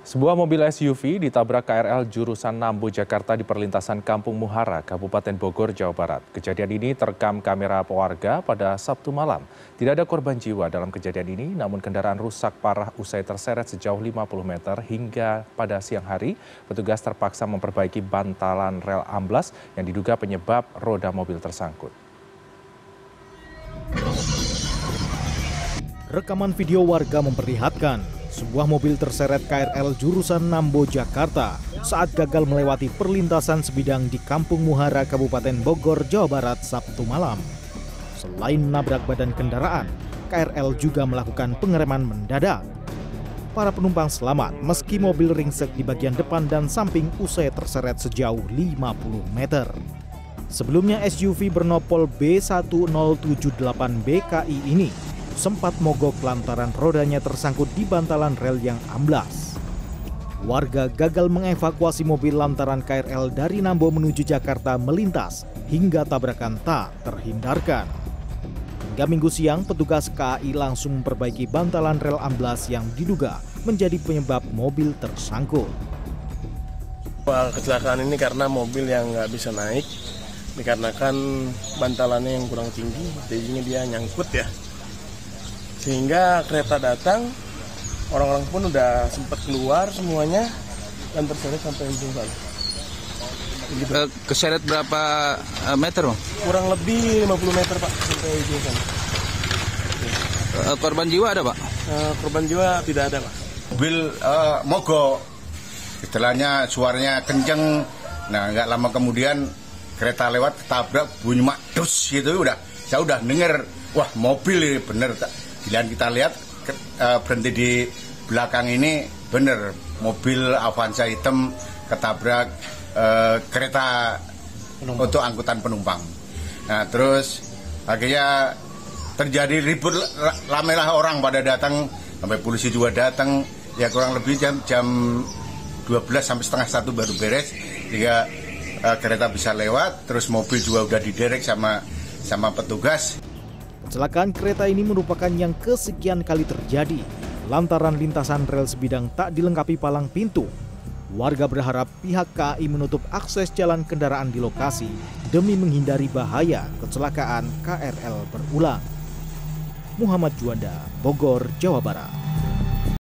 Sebuah mobil SUV ditabrak KRL jurusan Nambo, Jakarta di perlintasan Kampung Muhara, Kabupaten Bogor, Jawa Barat. Kejadian ini terekam kamera warga pada Sabtu malam. Tidak ada korban jiwa dalam kejadian ini, namun kendaraan rusak parah usai terseret sejauh 50 meter hingga pada siang hari, petugas terpaksa memperbaiki bantalan rel amblas yang diduga penyebab roda mobil tersangkut. Rekaman video warga memperlihatkan sebuah mobil terseret KRL jurusan Nambo, Jakarta saat gagal melewati perlintasan sebidang di Kampung Muhara, Kabupaten Bogor, Jawa Barat, Sabtu malam. Selain menabrak badan kendaraan, KRL juga melakukan pengereman mendadak. Para penumpang selamat meski mobil ringsek di bagian depan dan samping usai terseret sejauh 50 meter. Sebelumnya SUV bernopol B1078BKI ini sempat mogok lantaran rodanya tersangkut di bantalan rel yang amblas. Warga gagal mengevakuasi mobil lantaran KRL dari Nambo menuju Jakarta melintas hingga tabrakan tak terhindarkan. Hingga Minggu siang, petugas KAI langsung memperbaiki bantalan rel amblas yang diduga menjadi penyebab mobil tersangkut. Kecelakaan ini karena mobil yang nggak bisa naik, dikarenakan bantalannya yang kurang tinggi, jadinya dia nyangkut ya. Sehingga kereta datang, orang-orang pun udah sempat keluar semuanya dan terseret sampai ujung sana. Gitu. Keseret berapa meter, Bang? Kurang lebih 50 meter, Pak, sampai ujung sana. Korban jiwa ada, Pak? Korban jiwa tidak ada, Pak. Mobil mogok, istilahnya suaranya kenceng. Nah, nggak lama kemudian kereta lewat, ketabrak, bunyi makdus gitu, saya udah denger, wah mobil ini bener. Giliran kita lihat berhenti di belakang ini bener mobil Avanza hitam ketabrak kereta untuk angkutan penumpang. Nah terus akhirnya terjadi ribut, ramailah orang pada datang, sampai polisi juga datang. Ya kurang lebih jam 12 sampai setengah 1 baru beres, sehingga kereta bisa lewat. Terus mobil juga udah diderek sama petugas. Kecelakaan kereta ini merupakan yang kesekian kali terjadi lantaran lintasan rel sebidang tak dilengkapi palang pintu. Warga berharap pihak KAI menutup akses jalan kendaraan di lokasi demi menghindari bahaya kecelakaan KRL berulang. Muhammad Juanda, Bogor, Jawa Barat.